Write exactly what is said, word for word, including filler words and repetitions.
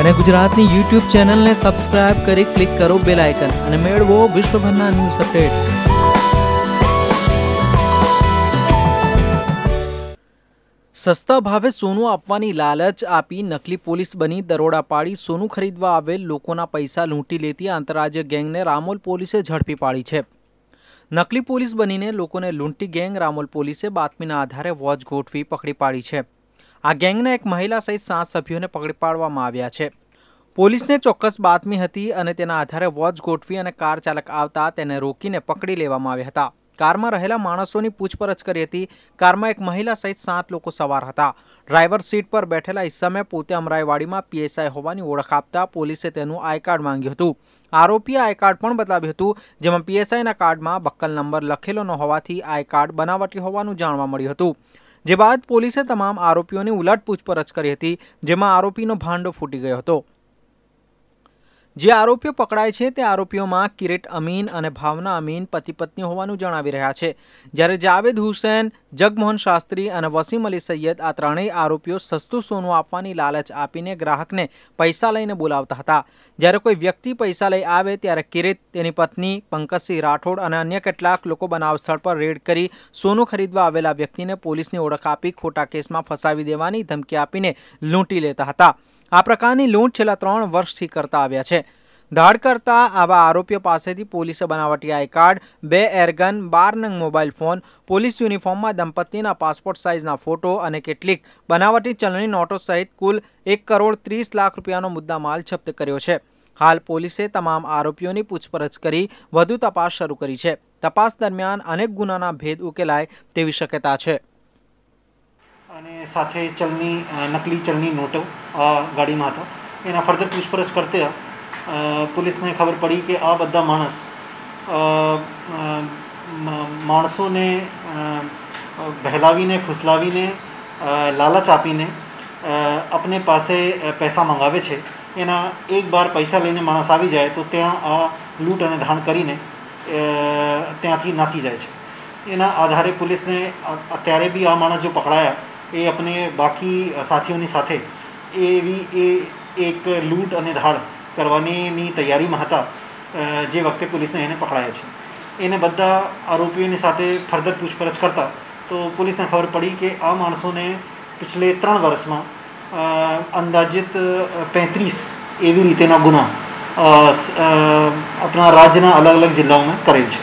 અને ગુજરાતની યુટ્યુબ ચેનલને સબસ્ક્રાઇબ કરી ક્લિક કરો બેલ આઇકન અને મેળવો વિશ્વભરના ન્યૂઝ અપડેટ। સસ્તા ભાવે સોનું આપવાની લાલચ આપી નકલી પોલીસ બની દરોડા પાડી સોનું ખરીદવા આવેલ લોકોના પૈસા લૂંટી લેતી આંતરરાજ્ય ગેંગને રામોલ પોલીસે ઝડપી પાડી છે। નકલી પોલીસ બનીને લોકોને લૂંટી ગેંગ રામોલ પોલીસે બાતમીના આધારે વોચ ગોઠવી પકડી પાડી છે। આ ગેંગના એક મહિલા સહિત સાત સભ્યોને પકડી પાડવામાં આવ્યા છે। પોલીસને ચોક્કસ બાતમી હતી અને તેના આધારે વોચ ગોઠવી અને કાર ચાલક આવતા તેને રોકીને પકડી લેવામાં આવ્યા હતા। કારમાં રહેલા માણસોની પૂછપરછ કરી હતી। કારમાં એક મહિલા સહિત સાત લોકો સવાર હતા। ડ્રાઈવર સીટ પર બેઠેલા ઈસમે પોતે અમરાઈવાડીમાં પીએસઆઈ હોવાની ઓળખ આપતા પોલીસે તેનું આઈ કાર્ડ માંગ્યું હતું। આરોપીએ આઈ કાર્ડ પણ બતાવ્યું હતું, જેમાં પીએસઆઈના કાર્ડમાં બક્કલ નંબર લખેલો ન હોવાથી આઈ કાર્ડ બનાવટી હોવાનું જાણવા મળ્યું હતું। જે બાદ પોલીસે તમામ આરોપીઓની ઉલટ પૂછપરછ કરી હતી, જેમાં આરોપીનો ભાંડો ફૂટી ગયો હતો। જે આરોપીઓ પકડાય છે તે આરોપીઓમાં કિરીટ અમીન અને ભાવના અમીન પતિ પત્ની હોવાનું જણાવી રહ્યા છે, જ્યારે જાવેદ હુસૈન, જગમોહન શાસ્ત્રી અને વસીમ અલી સૈયદ આ ત્રણેય આરોપીઓ સસ્તું સોનું આપવાની લાલચ આપીને ગ્રાહકને પૈસા લઈને બોલાવતા હતા। જ્યારે કોઈ વ્યક્તિ પૈસા લઈ આવે ત્યારે કિરીટ, તેની પત્ની પંકજસિંહ રાઠોડ અને અન્ય કેટલાક લોકો બનાવ સ્થળ પર રેડ કરી સોનું ખરીદવા આવેલા વ્યક્તિને પોલીસની ઓળખ આપી ખોટા કેસમાં ફસાવી દેવાની ધમકી આપીને લૂંટી લેતા હતા। આ પ્રકારની લૂંટ છેલ્લા ત્રણ વર્ષથી કરતા આવ્યા છે। ધાડ કરતા આવા આરોપીઓ પાસેથી પોલીસે બનાવટી આઈ કાર્ડ, બે એરગન, બાર નંગ મોબાઈલ ફોન, પોલીસ યુનિફોર્મમાં દંપતીના પાસપોર્ટ સાઇઝના ફોટો અને કેટલીક બનાવટી ચલણી નોટો સહિત કુલ એક કરોડ ત્રીસ લાખ રૂપિયાનો મુદ્દામાલ જપ્ત કર્યો છે। હાલ પોલીસે તમામ આરોપીઓની પૂછપરછ કરી વધુ તપાસ શરૂ કરી છે। તપાસ દરમિયાન અનેક ગુનાના ભેદ ઉકેલાય તેવી શક્યતા છે। અને સાથે ચલણી નકલી ચલણી નોટો આ ગાડીમાં હતા। એના ફર્ધર પૂછપરછ કરતે પોલીસને ખબર પડી કે આ બધા માણસ માણસોને બહેલાવીને ફૂસલાવીને લાલચ આપીને अपने પાસે પૈસા મંગાવે છે। એના એક બાર પૈસા લઈને માણસ આવી જાય તો ત્યાં આ લૂંટ અને ધાણ કરીને ત્યાંથી નાસી જાય છે। એના આધારે પોલીસને અત્યારે બી આ માણસ જો પકડાયા એ अपने बाकी સાથીઓની સાથે એવી એ એક લૂંટ અને ધાડ કરવાની તૈયારીમાં હતા જે વખતે પોલીસને એને પકડાયા છે। એને બધા આરોપીઓની સાથે ફર્ધર પૂછપરછ કરતા તો પોલીસને ખબર પડી કે આ માણસોને પિછલે ત્રણ વર્ષમાં અંદાજિત पैंतीस એવી રીતેના ગુના આપણા રાજ્યના અલગ અલગ જિલ્લાઓમાં કરેલ છે।